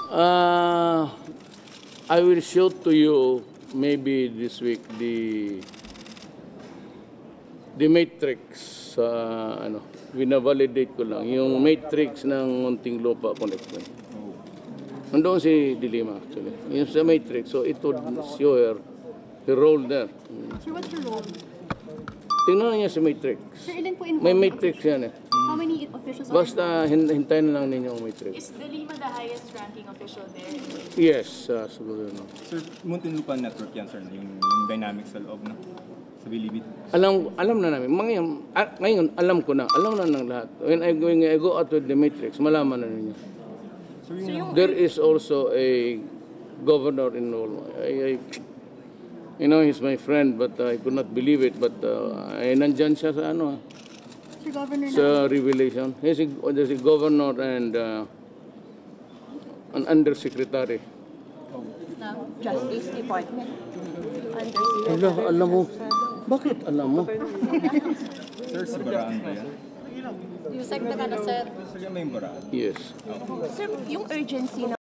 I will show to you maybe this week the matrix. Binavalidate ko lang yung matrix ng Muntinlupa connection. Nandoon si De Lima actually. Yung sa matrix, so it would show her the role there. Sir, what's your role? Tingnan niya sa matrix. Sir, ilan po involved? May matrix yan eh. How many officials are Basta hintayin na lang ninyo ang matrix. Is De Lima the highest ranking official there? Yes, siguro no. Sir, Muntinlupa network yan, sir, yung dynamics sa loob, no? Sa Bilibid. Alam na namin. Ngayon, alam ko na. Alam na ng lahat. When I go out with the matrix, malaman na ninyo. There is also a governor involved. You know, he's my friend, but I could not believe it. But nandyan siya sa ano, Sir, Governor sa revelation. There's a governor and an undersecretary. Justice Department. Alam mo, bakit alam mo? Sir, si Baraan ba yan? Yung second na sir. Sir, yan may Baraan? Yes. Sir, yung urgency na